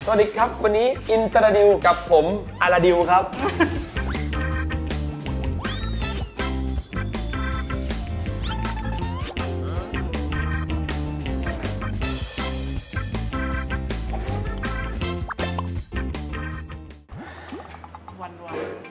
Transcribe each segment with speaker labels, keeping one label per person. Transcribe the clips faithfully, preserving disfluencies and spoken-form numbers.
Speaker 1: สวัสดีครับวันนี้อินตราดิวกับผมอาราดิวครับ
Speaker 2: วันวัน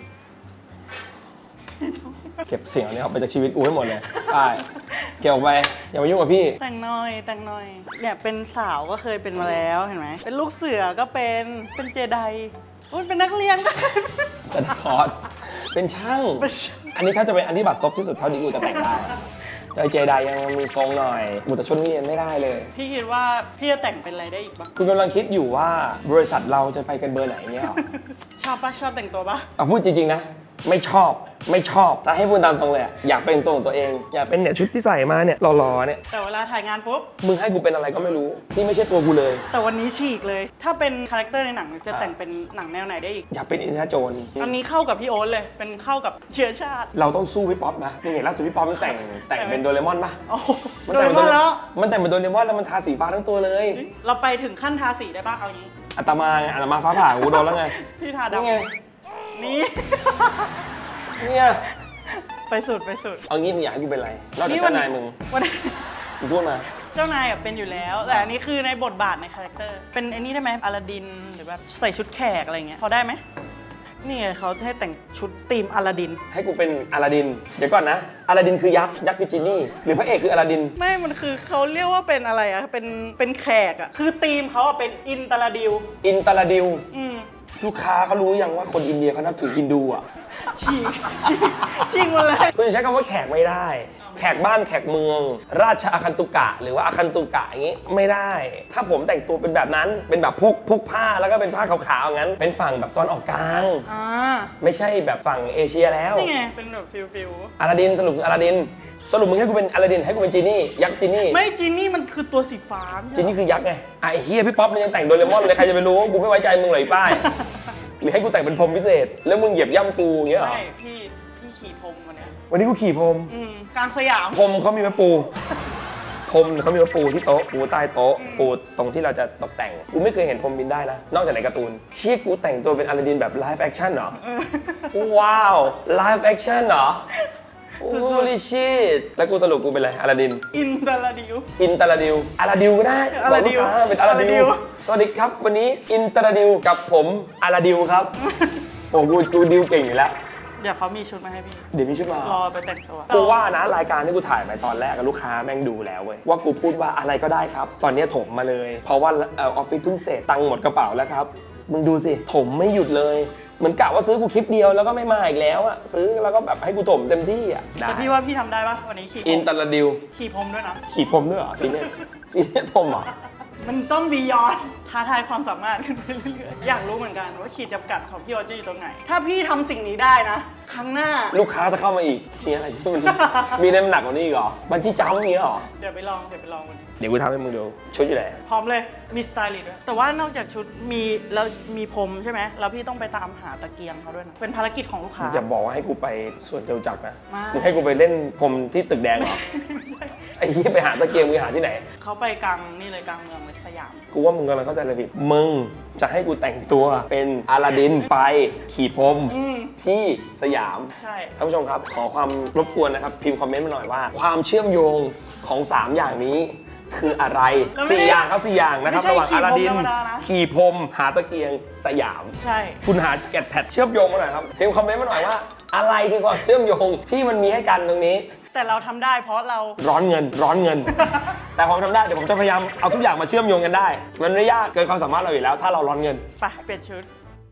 Speaker 1: เก็บเสียงนี้ออกไปจากชีวิตกูให้หมดเลยใช่เก็บออกไปอย่ามายุ่งกับพี่
Speaker 2: แต่งหน่อยแต่งหน่อยเนี่ยเป็นสาวก็เคยเป็นมาแล้วเห็นไหมเป็นลูกเสือก็เป็นเป็นเจไดเป็นนักเรียนก็
Speaker 1: สตาร์คอร์สเป็นช่างอันนี้ถ้าจะเป็นอันที่บัตรซบที่สุดเท่าที่กูจะแต่งได้ใจเจไดยังมีทรงหน่อยบุตรชนนี่ไม่ได้เลย
Speaker 2: พี่คิดว่าพี่จะแต่งเป็นอะไรได้อีกบ้าง
Speaker 1: คุณกำลังคิดอยู่ว่าบริษัทเราจะไปกันเบอร์ไหนเนี่ย
Speaker 2: ชอบปะชอบแต่งตัวปะ
Speaker 1: อ่ะพูดจริงๆนะไม่ชอบไม่ชอบแต่ให้พูดตามตรงเลยอยากเป็นตัวของตัวเองอยากเป็นเนี่ยชุดที่ใส่มาเนี่ยหล่อๆเนี่ย
Speaker 2: แต่เวลาถ่ายงานปุ๊บ
Speaker 1: มึงให้กูเป็นอะไรก็ไม่รู้ที่ไม่ใช่ตัวกูเลย
Speaker 2: แต่วันนี้ฉีกเลยถ้าเป็นคาแรคเตอร์ในหนังจะแต่งเป็นหนังแนวไหนได้อีก
Speaker 1: อยากเป็นอินเดียโจน
Speaker 2: อันนี้เข้ากับพี่โอ๊ตเลยเป็นเข้ากับเชื้อชาติ
Speaker 1: เราต้องสู้พี่ป๊อปนะมึงเห็นล่าสุดพี่ป๊อปมันแต่งแต่งเป็นโดเรมอนปะ
Speaker 2: มันแต่งเป็นแล้ว
Speaker 1: มันแต่งเป็นโดเรมอนแล้วมันทาสีฟ้าทั้งตัวเลย
Speaker 2: เราไปถึงขั้นทาสีได้ปะเอางี้
Speaker 1: อัตมาอัตมาฟ้าผ่ากูโดนแล้วไง
Speaker 2: พี่ทาดำไงนี่
Speaker 1: เนี่ย
Speaker 2: ไปสุดไปสุด
Speaker 1: เอางี้มึงอยากให้กูเป็นอะไรนอกจากเจ้านายมึงมึงพูดมา
Speaker 2: เจ้านายเป็นอยู่แล้วแต่อันนี้คือในบทบาทในคาแรคเตอร์เป็นไอ้นี่ได้ไหมอลาดินหรือแบบใส่ชุดแขกอะไรเงี้ยพอได้ไหมนี่ไงเขาให้แต่งชุดธีมอลาดิน
Speaker 1: ให้กูเป็นอลาดินเดี๋ยวก่อนนะอลาดินคือยักษ์ยักษ์คือจินนี่หรือพระเอกคืออลาดิน
Speaker 2: ไม่มันคือเขาเรียกว่าเป็นอะไรอะเป็นเป็นแขกอะคือธีมเขาอะเป็นอินตาลาดิว
Speaker 1: อินตาลาดิวลูกค้าเขารู้ยังว่าคนอินเดียเขานับถือฮินดูอ่ะ
Speaker 2: ชิงชิงชิงหมดเลย
Speaker 1: คุณใช้คำว่าแขกไม่ได้แขกบ้านแขกเมืองราชอาคันตุกะหรือว่าอาคันตุกะอย่างงี้ไม่ได้ถ้าผมแต่งตัวเป็นแบบนั้นเป็นแบบพกพกผ้าแล้วก็เป็นผ้าขาวๆอย่างนั้นเป็นฝั่งแบบตอนออกกลางไม่ใช่แบบฝั่งเอเชียแล้ว
Speaker 2: นี่ไงเป็นแบบฟิลฟิล
Speaker 1: อลาดินสรุปอลาดินสรุปมึงให้กูเป็นอลาดินให้กูเป็นจีนี่ยักษ์จีนี่
Speaker 2: ไม่จีนี่มันคือตัวสีฟ้า
Speaker 1: จีนี่คือยักษ์ไงไอ้เฮียพี่ป๊อปมันยังแต่งโดเรมอนเลยใครจะไปรู้กูไม่ไว้ใจมึงเลยป้ายหรือให้กูแต่งเป็นพรมพิเศษแล้วมึงเหยียบย่ำกูอย่างเงี้ยเหรอ
Speaker 2: ไม่พี่พี่ขี่พรมวันนี้
Speaker 1: วันนี้กูขี่พรม
Speaker 2: กลางสยาม
Speaker 1: พรมเขามีมาปูพรมเขามีมาปูที่โต๊ะปูใต้โต๊ะปูตรงที่เราจะตกแต่งกูไม่เคยเห็นพรมบินได้นะนอกจากในการ์ตูนเชี่ยกูแต่งตัวเป็นอลาดินแบบไลฟ์แอคชั่นเหรอว้าวไลฟ์แอคชั่นเหรอโอ้ลิชิตแล้วกูสรุปกูเป็นอะไรอลาดิน
Speaker 2: อินตาลาดิว
Speaker 1: อินตาลาดิวอลาดิวก็ได้
Speaker 2: อลาดิว
Speaker 1: เป็นอลาดิวสวัสดีครับวันนี้อินตาลาดิวกับผมอลาดิวครับโอ้กูกูดิวเก่งอยู่แล้ว
Speaker 2: เดี๋ยวเขามีชุดมาให้พี่
Speaker 1: เดี๋ยวมีชุดมาร
Speaker 2: อไปแต่งตัว
Speaker 1: กูว่านะรายการที่กูถ่ายไปตอนแรกกับลูกค้าแม่งดูแล้วเว้ยว่ากูพูดว่าอะไรก็ได้ครับตอนนี้ถมมาเลยเพราะว่าออฟฟิศเพิ่งเสร็จตังค์หมดกระเป๋าแล้วครับมึงดูสิถมไม่หยุดเลยเหมือนกะว่าซื้อกูคลิปเดียวแล้วก็ไม่มาอีกแล้วอะซื้อแล้วก็แบบให้กูถมเต็มที่อะ
Speaker 2: ได้แต่พี่ว่าพี่ทำได้ปะวันนี้ขี่
Speaker 1: อินตาลาดิว
Speaker 2: ขี่พรมด้วยนะ
Speaker 1: ขี่พรมด้วยเหรอซีเนตซีเนตพรมเหรอ
Speaker 2: มันต้องบียอนท้าทายความสามารถขึ้นไปเรื่อยๆอยากรู้เหมือนกันว่าขีดจำกัดของพี่โอจะอยู่ตรงไหนถ้าพี่ทำสิ่งนี้ได้นะครั้งหน้า
Speaker 1: ลูกค้าจะเข้ามาอีกมีอะไรที่มันมีน้ำหนักกว่านี้อีกเหรอบันที่จ้ำอย่างเงี้ยเหรอ
Speaker 2: เดี๋ยวไปลองเดี๋ยวไปลองวันนี้
Speaker 1: เดี๋ยวกูทำให้มึงดูชุดอยู่ไหน
Speaker 2: พร้อมเลยมีสไตลิสต์ด้วยแต่ว่านอกจากชุดมีแล้วมีพรมใช่ไหมแล้วพี่ต้องไปตามหาตะเกียงเขาด้วยนะเป็นภารกิจของลูกค้า
Speaker 1: อย่าบอกว่าให้กูไปส่วนเดียวจักรนะมึงให้กูไปเล่นพรมที่ตึกแดงเหรอไอ้ที่ไปหาตะเกียงมึงหาที่ไหน
Speaker 2: เขาไปกลางนี่เลยกลางเมืองเลยสยาม
Speaker 1: กูว่ามึงกำลังเข้าใจอะไรผิดมึงจะให้กูแต่งตัวเป็นอลาดินไปขี่พรมที่สยาม
Speaker 2: ใช่
Speaker 1: ท่านผู้ชมครับขอความรบกวนนะครับพิมพ์คอมเมนต์มาหน่อยว่าความเชื่อมโยงของสามอย่างนี้คืออะไรสี่อย่างครับสี่อย่างนะครับระหว่างอลาดินขี่พรมหาตะเกียงสยาม
Speaker 2: ใช่
Speaker 1: คุณหาแกดแพดเชื่อมโยงมาหน่อยครับพิมพ์คอมเมนต์มาหน่อยว่าอะไรคือความเชื่อมโยงที่มันมีให้กันตรงนี้
Speaker 2: แต่เราทำได้เพราะเรา
Speaker 1: ร้อนเงินร้อนเงิน แต่ผมทำได้เดี๋ยวผมจะพยายามเอาทุกอย่างมาเชื่อมโยงกันได้มันไม่ยากเกินความสามารถเราอยู่แล้วถ้าเราร้อนเงิน
Speaker 2: ไปเปลี่ยนชุด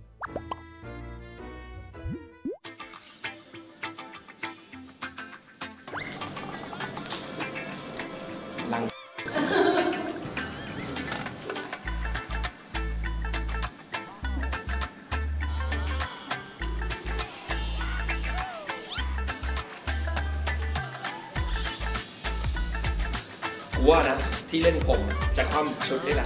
Speaker 1: ลังว่านะที่เล่นผมจะคว่ำชุดนี่แหละ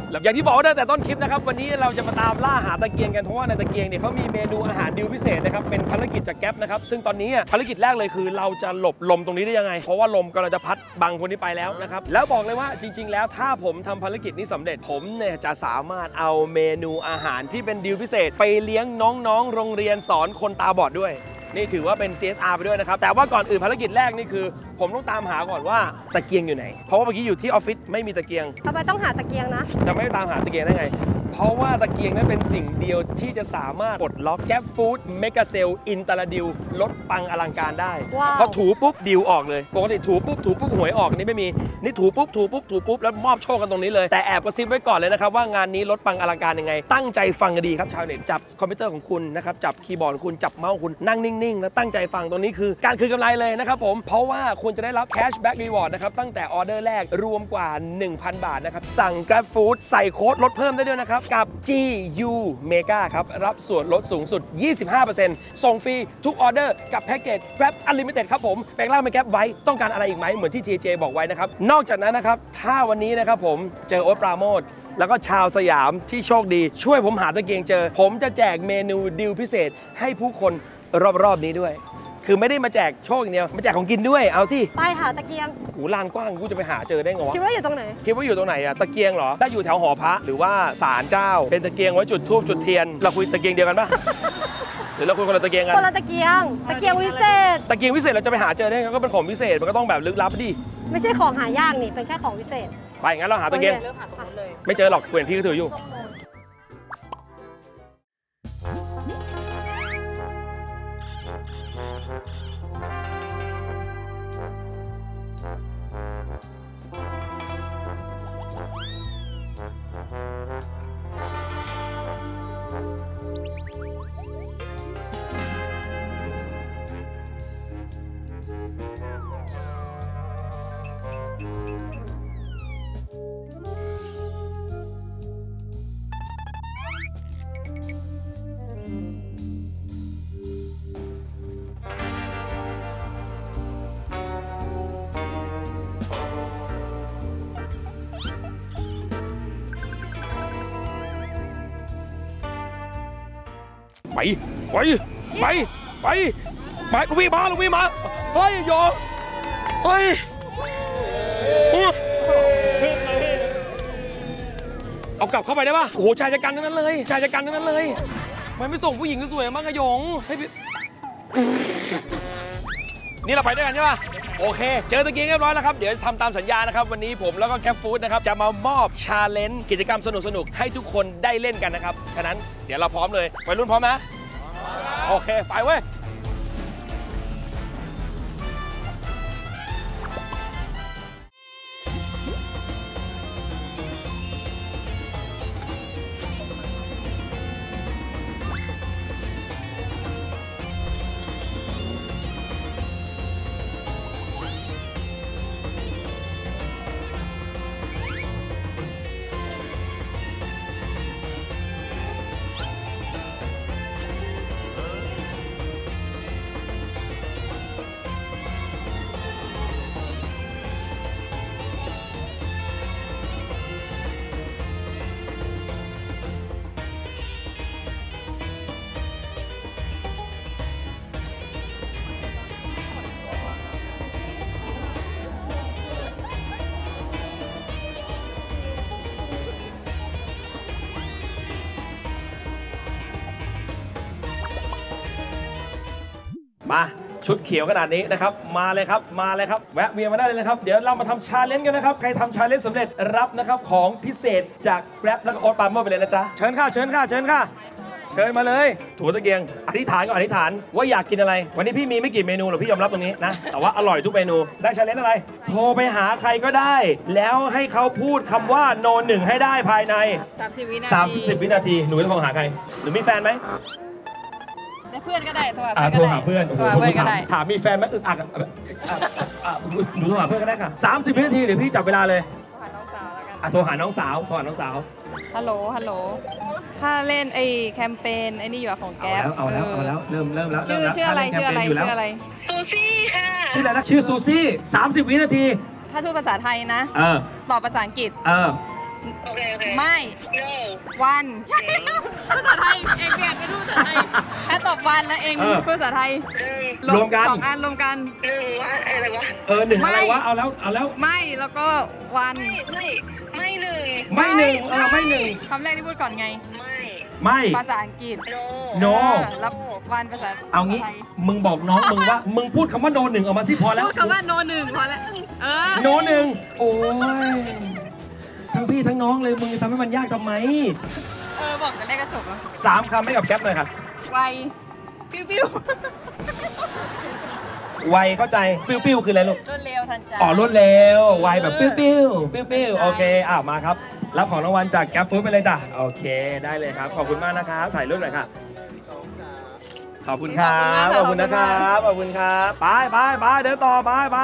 Speaker 1: อย่างที่บอกตั้งแต่ต้นคลิปนะครับวันนี้เราจะมาตามล่าหาตะเกียงกันเพราะว่าในตะเกียงเนี่ยเขามีเมนูอาหารดิวพิเศษนะครับเป็นภารกิจจากแก๊ปนะครับซึ่งตอนนี้ภารกิจแรกเลยคือเราจะหลบลมตรงนี้ได้ยังไงเพราะว่าลมกำลังจะพัดบังคนนี้ไปแล้วนะครับแล้วบอกเลยว่าจริงๆแล้วถ้าผมทำภารกิจนี้สำเร็จผมเนี่ยจะสามารถเอาเมนูอาหารที่เป็นดิวพิเศษไปเลี้ยงน้องๆโรงเรียนสอนคนตาบอดด้วยนี่ถือว่าเป็น ซี เอส อาร์ ไปด้วยนะครับแต่ว่าก่อนอื่นภารกิจแรกนี่คือผมต้องตามหาก่อนว่าตะเกียงอยู่ไหนเพราะว่าเมื่อกี้อยู่ที่ออฟฟิศไม่มีตะเกียง
Speaker 3: ทำไมต้องหาตะเกียงนะ
Speaker 1: จะไม่ตามหาตะเกียงได้ไงเพราะว่าตะเกียงนั้นเป็นสิ่งเดียวที่จะสามารถปลดล็อกแก๊ปฟู้ดเมกะเซลอินตาลาดิวลดปังอลังการได้พอถูปุ๊บดิวออกเลยปกติถูปุ๊บถูปุ๊บหวยออกนี่ไม่มีนี่ถูปุ๊บถูปุ๊บถูปุ๊บแล้วมอบโชคกันตรงนี้เลยแต่แอบกระซิบไว้ก่อนเลยนะครับว่างานนี้ลดปังอลังการยังไงตั้งใจฟังกันดีครับชาวเน็ตจับคอมพิวเตอร์ของคุณนะครับจับคีย์บอร์ดของคุณจับเมาส์ของคุณนั่งนิ่งๆแล้วตั้งใจฟังตรงนี้คือการคืนกำไรเลยนะครับผมเพราะว่าคุณจะได้รับแคชแบ็กรีวอร์ดนะครับตั้งแต่ออเดอร์แรกรวมกว่า หนึ่งพัน บาทนะครับสั่ง Grab Food ใส่โค้ดลดเพิ่มได้ด้วยนะครับกับ จี ยู Mega ครับรับส่วนลดสูงสุด ยี่สิบห้าเปอร์เซ็นต์ ส่งฟรีทุกออเดอร์กับแพ็กเกจ Grab Unlimited ครับผมแปลงร่างเป็น Grab ไว้ต้องการอะไรอีกไหมเหมือนที่ ที เจ บอกไว้นะครับนอกจากนั้นนะครับถ้าวันนี้นะครับผมเจอโอ๊ตปราโมทแล้วก็ชาวสยามที่โชคดีช่วยผมหาตะเกียงเจอผมจะแจกเมนูดิวพิเศษให้ผู้คนรอบๆนี้ด้วยคือไม่ได้มาแจกโชคอย่างเดียวมาแจกของกินด้วยเอาที่
Speaker 3: ไปหาตะเกียง
Speaker 1: หูลานกว้างกูจะไปหาเจอได้ไงวะ
Speaker 3: คิดว่าอยู่ตรงไหน
Speaker 1: คิดว่าอยู่ตรงไหนอะตะเกียงเหรอได้อยู่แถวหอพระหรือว่าศาลเจ้าเป็นตะเกียงไว้จุดธูปจุดเทียนเราคุยตะเกียงเดียวกันปะหรือเราคุยคนละตะเกียงกัน
Speaker 3: คนละตะเกียงตะเกียงวิเศษ
Speaker 1: ตะเกียงวิเศษเราจะไปหาเจอได้ไงก็เป็นของวิเศษมันก็ต้องแบบลึกลับดิ
Speaker 3: ไม่ใช่ของหายากนี่เป็นแค่ของวิเศษ
Speaker 1: ไปงั้นเราหาตะเกียงไม่เจอหรอกเกวียนพี่ก็ถืออยู่ไปไปไปไปไปลูกพี่มาลูกพี่มาเฮ้ยโยเฮ้ยเอากลับเข้าไปได้ป่ะโอ้โหชายจัดการทั้งนั้นเลยชายจัดการทั้งนั้นเลยมันไม่ส่งผู้หญิงสวยๆมากกระยงให้พี่นี่เราไปด้วยกันใช่ป่ะโอเคเจอตะเกียงเรียบร้อยแล้วครับเดี๋ยวทำตามสัญญานะครับวันนี้ผมแล้วก็แก๊ปฟู้ดนะครับจะมามอบชาเลนจ์กิจกรรมสนุกๆให้ทุกคนได้เล่นกันนะครับฉะนั้นเดี๋ยวเราพร้อมเลยวัยรุ่นพร้อมไหมโอเคไปเว้ยมาชุดเขียวขนาดนี้นะครับมาเลยครับมาเลยครับแวะเวียนมาได้เลยนะครับเดี๋ยวเรามาทำชาเลนจ์กันนะครับใครทำชาเลนจ์สำเร็จรับนะครับของพิเศษจาก Grab แล้วก็โอ๊ตปาล์มไปเลยนะจ๊ะเชิญค่ะเชิญค่ะเชิญค่ะเชิญมาเลยถูตะเกียงอธิษฐานก็อธิษฐานว่าอยากกินอะไรวันนี้พี่มีไม่กี่เมนูหรอกพี่ยอมรับตรงนี้นะแต่ว่าอร่อยทุกเมนูได้ชาเลนจ์อะไรโทรไปหาใครก็ได้แล้วให้เขาพูดคำว่าโนหนึ่งให้ได้ภายใน
Speaker 4: สามสิบวินาที
Speaker 1: สามสิบวินาทีหนูจะโทรหาใครหนูมีแฟนไหม
Speaker 4: เพื่อนก็ได้โทรหา
Speaker 1: เพื่อนก็ได้โทรหาเพื่อน
Speaker 4: โทรหาเพื่อนก็ได้
Speaker 1: ถามมีแฟนไหมอึกอักหนูโทรหาเพื่อนก็ได้ค่ะสามสิบวินาทีเดี๋ยวพี่จับเวลาเลยโทรหาน้องสาวแล้วกันโทรหาน้องสาวโทรหาน้องสาว
Speaker 4: ฮัลโหลฮัลโหลค่าเล่นไอ้แคมเปญไอ้นี่อยู่ของแก๊ป
Speaker 1: เอาแล้วเอาแล้วเริ่มเริ่มแล้ว
Speaker 4: ชื่อชื่ออะไรชื่ออะไรชื่ออะไร
Speaker 5: ซูซี่ค่ะ
Speaker 1: ชื่ออะไรนะชื่อซูซี่สามสิบวินาที
Speaker 4: ถ้าพูดภาษาไทยนะ
Speaker 1: เออ
Speaker 4: ตอบภาษาอังกฤษ
Speaker 1: เออ
Speaker 5: โอเคโอเค
Speaker 4: ไม่
Speaker 5: no
Speaker 4: วันภาษาไทยเองเปลี่ยนเป็นภาษาไทยแค่ตอบวันแล้วเองภาษาไทย
Speaker 5: หนึ่ง
Speaker 1: รวมกัน
Speaker 4: สองอันรวมกัน
Speaker 5: หนึ่งวันอะไรวะ
Speaker 1: เออหนึ่งอะไร
Speaker 4: ไม่
Speaker 1: วะ เอาแล้ว เอาแล้ว
Speaker 4: ไม่แล้วก็วัน
Speaker 5: ไม่ไม่หนึ่ง
Speaker 1: ไม่หนึ่งเออไม่หนึ่ง
Speaker 4: คำแรกที่พูดก่อนไง
Speaker 5: ไม่
Speaker 1: ไม่
Speaker 4: ภาษาอังกฤษ
Speaker 5: no
Speaker 1: no
Speaker 4: เออแล้ววันภาษา
Speaker 1: เอางี้
Speaker 4: ไทย
Speaker 1: มึงบอกน้องมึงว่า มึงพูดคำว่าโนหนึ่งออกมาสิพอแล้ว
Speaker 4: พูดคำว่าโนหนึ่งพอแล้วเออ
Speaker 1: โนหนึ่งโอ้ย ทั้งพี่ทั้งน้องเลย มึงจะทำให้มันยากทำไม
Speaker 4: เออบอกกันแรกก็จบแล้ว
Speaker 1: สามคำให้กับแก๊ปหน่อยครับ
Speaker 4: ไวปิ้วปิ้ว
Speaker 1: ไวเข้าใจ ปิ้วปิ้วคืออะไรลูก
Speaker 4: รวดเร็วทันใจ
Speaker 1: อ๋อรวดเร็ว ไวแบบปิ้วปิ้วปิ้วปิ้วโอเคอ่ะมาครับ รับของรางวัลจากแก๊ปฟู้ดไปเลยจ้ะ โอเค ได้เลยครับ ขอบคุณมากนะครับ ถ่ายรูปหน่อยค่ะ ขอบคุณครับ ขอบคุณนะครับ ขอบคุณครับ ไปไปไปเดินต่อไปไป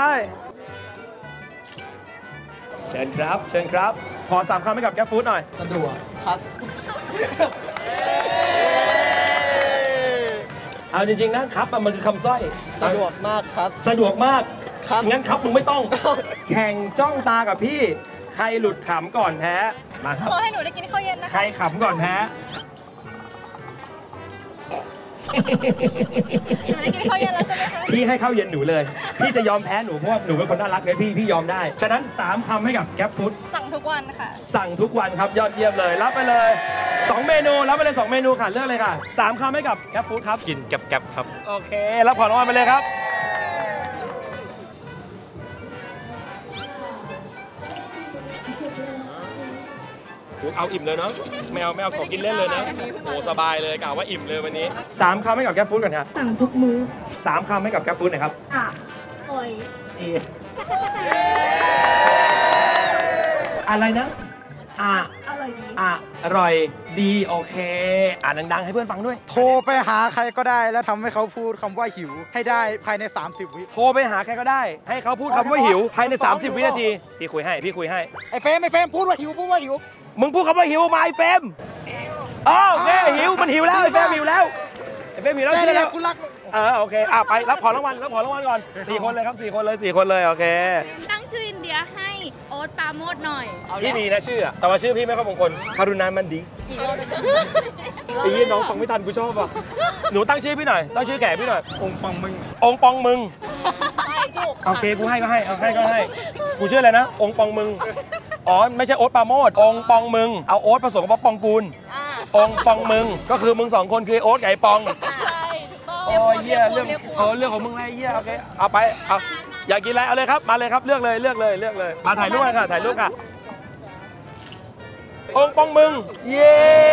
Speaker 1: เชิญครับ เชิญครับ ขอสามคำให้กับแก๊ปฟู้ดหน่อย
Speaker 6: สะดวกครับ
Speaker 1: เอาจริงๆนะครับมันคือคำสร้อย
Speaker 6: สะดวกมากครับ
Speaker 1: สะดวกมาก
Speaker 6: ครับ
Speaker 1: งั้นครับมึงไม่ต้อง แข่งจ้องตากับพี่ ใครหลุดขำก่อนแพ้ มาครับ
Speaker 4: ขอให้หนูได้กินข้าวเย็นนะ
Speaker 1: ใครขำก่อนแพ้
Speaker 4: หนูได้กินข้าวเย็นแล้วใช่ไหมคะ
Speaker 1: พี่ให้ข้าวเย็นหนูเลย พี่จะยอมแพ้หนูเพราะว่าหนูเป็นคนน่ารักเลยพี่ พี่ยอมได้ ฉะนั้นสามคำให้กับแก๊ปฟู้ด
Speaker 4: สั่งทุกวันค่ะ
Speaker 1: สั่งทุกวันครับยอดเยี่ยมเลย รับไปเลยสองเมนู รับไปเลยสองเมนูค่ะเลือกเลยค่ะสามคำให้กับแก๊ปฟู้ดครับ
Speaker 7: กินกับแก๊บครับ
Speaker 1: โอเค รับของรางวัลไปเลยครับ เอาอิ่มเลยเนาะไม่เอาไม่เอาของกินเล่นเลยนะโอ้สบายเลยกล่าวว่าอิ่มเลยวันนี้สามคำให้กับแก๊ปฟู้ดก่อนครับ
Speaker 3: สั่งทุกมื้อ
Speaker 1: สามคำให้กับแก๊ปฟู้ดหน่อยครับ
Speaker 3: อ่ะโอ้ย
Speaker 1: อะไรนะอ่ะ
Speaker 3: อร่อยดี
Speaker 1: อ่ะอร่อยดีโอเค อ่านดังๆให้เพื่อนฟังด้วย
Speaker 6: โทรไปหาใครก็ได้แล้วทำให้เขาพูดคำว่าหิวให้ได้ภายใน สามสิบ วิ
Speaker 1: โทรไปหาใครก็ได้ ให้เขาพูดคำว่าหิวภายในสามสิบวินาทีพี่คุยให้พี่คุยให้
Speaker 6: ไอ้เฟรมไอ้เฟรมพูดว่าหิวพูดว่าหิว
Speaker 1: มึงพูดคำว่าหิวมาไอ้เฟรมอ๋อโอเคหิวมันหิวแล้วไอ้เฟรมหิวแล้วไอ้เฟรมหิวแล้ว
Speaker 6: แต่
Speaker 1: เชื่อ
Speaker 6: เนี่
Speaker 1: แล้
Speaker 6: ยว กูรัก
Speaker 1: เออโอเคอ่ะไปรับของรางวัลรับของรางวัลก่อนสี่คนเลยครับสี่คนเลยสี่คนเลยโอเค
Speaker 8: ตั้งชื่ออินเดียให้โอ๊ตปราโมดหน่อย
Speaker 1: พี่ดีนะชื่ออะแต่ว่าชื่อพี่ไม่ค่อยมงคลคารุณามันดีไอ้ยี่น้องฟังไม่ทันกูชอบอ่ะหนูตั้งชื่อพี่หน่อยตั้งชื่อแก่พี่หน่อย
Speaker 6: องค์ปองมึง
Speaker 1: องค์ปองมึงโอเคกูให้ก็ให้เอาให้ก็ให้กูชื่ออะไรนะองค์ปองมึงอ๋อไม่ใช่โอ๊ตปราโมดองค์ปองมึงเอาโอ๊ตผสมกับปองกูลองค์ปองมึงก็คือมึงสองคนคือโอ๊ตกับไอ้ปองโอ้ยเหี้ยเรื่องเออเรื่องของมึงไงเหี้ยโอเคเอาไปเอาอยากกินอะไรเอาเลยครับมาเลยครับเลือกเลยเลือกเลยเลือกเลยมาถ่ายรูปกันค่ะถ่ายรูปค่ะองค์ปองมึงเย้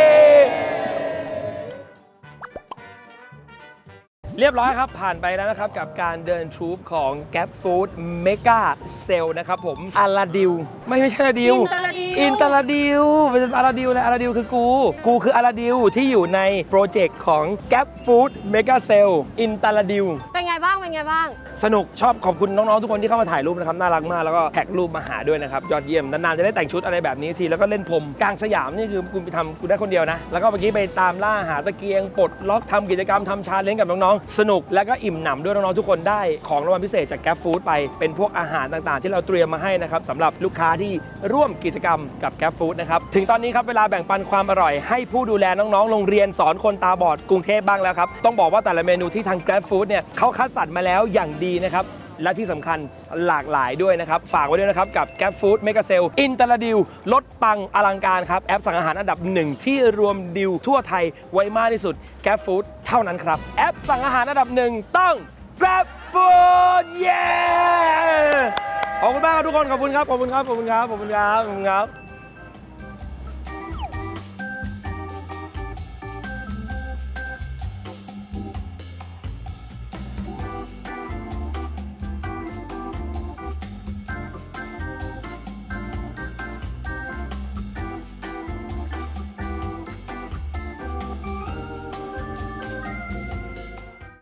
Speaker 1: เรียบร้อยครับผ่านไปแล้วนะครับกับการเดินทรูปของ Gap Food Mega Sale นะครับผมอาราดิวไม่ไม่ใช่อาราดิว
Speaker 3: อินตาลาดิว
Speaker 1: อินตาลาดิวเป็นอาราดิวเลยอาราดิวคือกูกูคืออาราดิวที่อยู่ในโปรเจกต์ของ Gap Food Mega Sale อินตาลาดิว
Speaker 3: เป็นไงบ้าง เป็นไงบ้าง
Speaker 1: สนุกชอบขอบคุณน้องๆทุกคนที่เข้ามาถ่ายรูปนะครับน่ารักมากแล้วก็แท็กรูปมาหาด้วยนะครับยอดเยี่ยมนานๆจะได้แต่งชุดอะไรแบบนี้ทีแล้วก็เล่นพรมกลางสยามนี่คือคุณไปทำคุณได้คนเดียวนะแล้วก็เมื่อกี้ไปตามล่าหาตะเกียงปลดล็อกทำกิจกรรมทำชาเลนจ์กับน้องๆสนุกและก็อิ่มหนำด้วยน้องๆทุกคนได้ของรางวัลพิเศษจากแก๊ปฟู้ดไปเป็นพวกอาหารต่างๆที่เราเตรียมมาให้นะครับสำหรับลูกค้าที่ร่วมกิจกรรมกับแก๊ปฟู้ดนะครับถึงตอนนี้ครับเวลาแบ่งปันความอร่อยให้ผู้ดูแลน้องๆโรงเรียนสอนคนตาบอดกรุงเทพบ้างแล้วครับต้องบอกว่าแต่ละเมนูที่ทางแก๊ปฟู้ดเนี่ยเขาคัดสรรมาแล้วอย่างดีนะครับและที่สำคัญหลากหลายด้วยนะครับฝากไว้ด้วยนะครับกับ Gap Food Mega Sale อินตาลาดิวลดปังอลังการครับแอปสั่งอาหารอันดับหนึ่งที่รวมดิวทั่วไทยไว้มากที่สุด Gap Food เท่านั้นครับแอปสั่งอาหารอันดับหนึ่งต้อง Gap Food เย้ขอบคุณมากครับทุกคนขอบคุณครับขอบคุณครับขอบคุณครับขอบคุณครับขอบคุณครับ